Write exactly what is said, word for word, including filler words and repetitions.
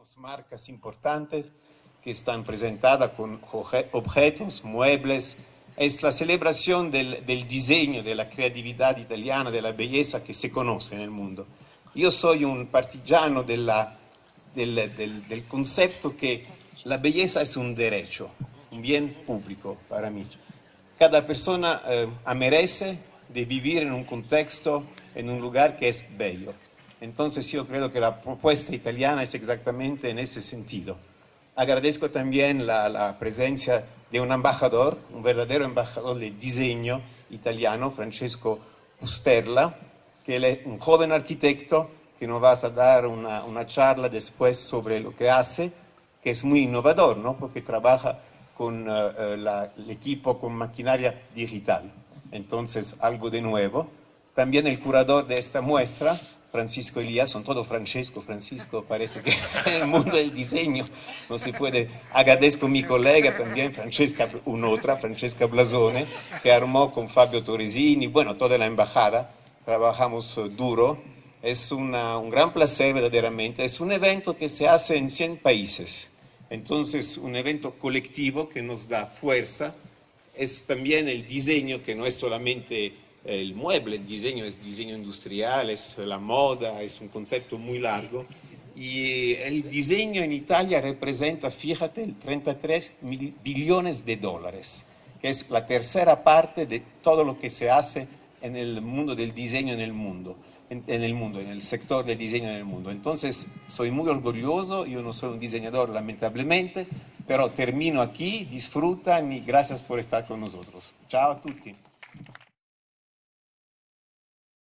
Tenemos marcas importantes que están presentadas con objetos, muebles. Es la celebración del, del diseño, de la creatividad italiana, de la belleza que se conoce en el mundo. Yo soy un partigiano de la, del, del, del concepto que la belleza es un derecho, un bien público para mí. Cada persona eh, merece de vivir en un contexto, en un lugar que es bello. Entonces yo creo que la propuesta italiana es exactamente en ese sentido. Agradezco también la, la presencia de un embajador, un verdadero embajador del diseño italiano, Francesco Pusterla, que él es un joven arquitecto que nos va a dar una, una charla después sobre lo que hace, que es muy innovador, ¿no? Porque trabaja con uh, la, el equipo con maquinaria digital. Entonces, algo de nuevo. También el curador de esta muestra, Francisco Elías, son todo Francesco, Francisco, parece que en el mundo del diseño no se puede. Agradezco a mi colega también, Francesca, un'altra, Francesca Blasone, que armó con Fabio Torresini, bueno, toda la embajada, trabajamos duro. Es una, un gran placer verdaderamente, es un evento que se hace en cien países, entonces un evento colectivo que nos da fuerza, es también el diseño que no es solamente el mueble, el diseño es diseño industrial, es la moda, es un concepto muy largo. Y el diseño en Italia representa, fíjate, el treinta y tres mil billones de dólares, que es la tercera parte de todo lo que se hace en el mundo del diseño en el mundo, en, en el mundo, en el sector del diseño en el mundo. Entonces, soy muy orgulloso, yo no soy un diseñador lamentablemente, pero termino aquí, disfrutan y gracias por estar con nosotros. Chao a tutti.